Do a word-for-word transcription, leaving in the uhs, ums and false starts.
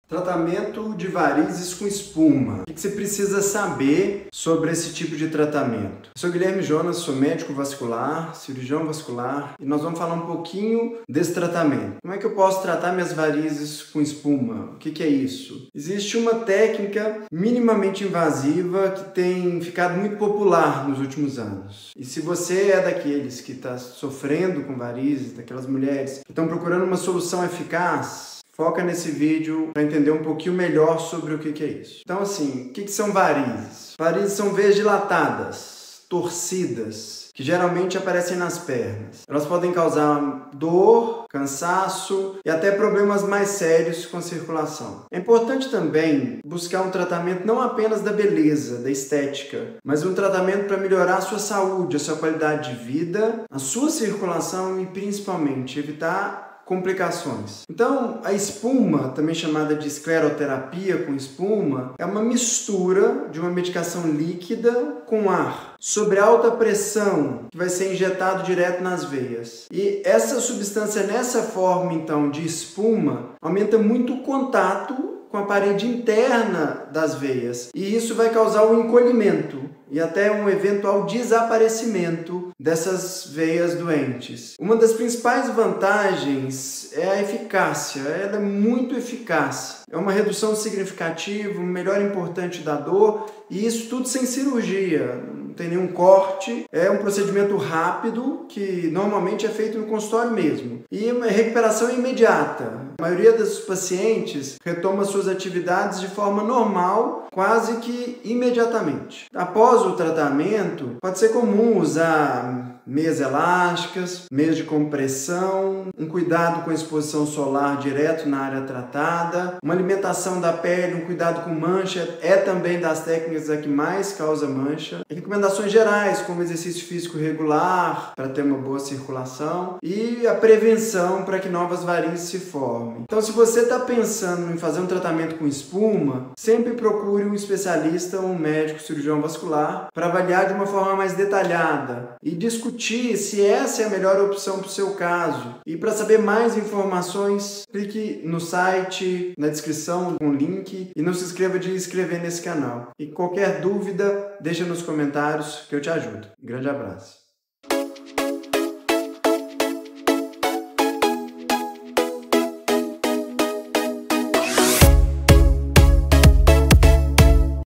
Tratamento de varizes com espuma. O que você precisa saber sobre esse tipo de tratamento? Eu sou Guilherme Jonas, sou médico vascular, cirurgião vascular, e nós vamos falar um pouquinho desse tratamento. Como é que eu posso tratar minhas varizes com espuma? O que que é isso? Existe uma técnica minimamente invasiva que tem ficado muito popular nos últimos anos. E se você é daqueles que está sofrendo com varizes, daquelas mulheres que estão procurando uma solução eficaz, foca nesse vídeo para entender um pouquinho melhor sobre o que que é isso. Então, assim, o que que são varizes? Varizes são veias dilatadas, torcidas, que geralmente aparecem nas pernas. Elas podem causar dor, cansaço e até problemas mais sérios com a circulação. É importante também buscar um tratamento não apenas da beleza, da estética, mas um tratamento para melhorar a sua saúde, a sua qualidade de vida, a sua circulação e principalmente evitar complicações. Então, a espuma, também chamada de escleroterapia com espuma, é uma mistura de uma medicação líquida com ar sobre alta pressão que vai ser injetado direto nas veias. E essa substância nessa forma, então, de espuma, aumenta muito o contato com a parede interna das veias. E isso vai causar um encolhimento e até um eventual desaparecimento dessas veias doentes. Uma das principais vantagens é a eficácia. Ela é muito eficaz. É uma redução significativa, um melhor importante da dor, e isso tudo sem cirurgia. Não tem nenhum corte. É um procedimento rápido que normalmente é feito no consultório mesmo. E a recuperação é imediata. A maioria dos pacientes retoma suas atividades de forma normal, quase que imediatamente. Após o tratamento, pode ser comum usar meias elásticas, meias de compressão, um cuidado com a exposição solar direto na área tratada, uma alimentação da pele, um cuidado com mancha, é também das técnicas a que mais causa mancha. Recomendações gerais, como exercício físico regular, para ter uma boa circulação, e a prevenção para que novas varizes se formem. Então, se você está pensando em fazer um tratamento com espuma, sempre procure um especialista, um médico cirurgião vascular, para avaliar de uma forma mais detalhada e discutir se essa é a melhor opção para o seu caso. E para saber mais informações, clique no site, na descrição, com o link, e não se esqueça de inscrever nesse canal. E qualquer dúvida, deixa nos comentários que eu te ajudo. Um grande abraço.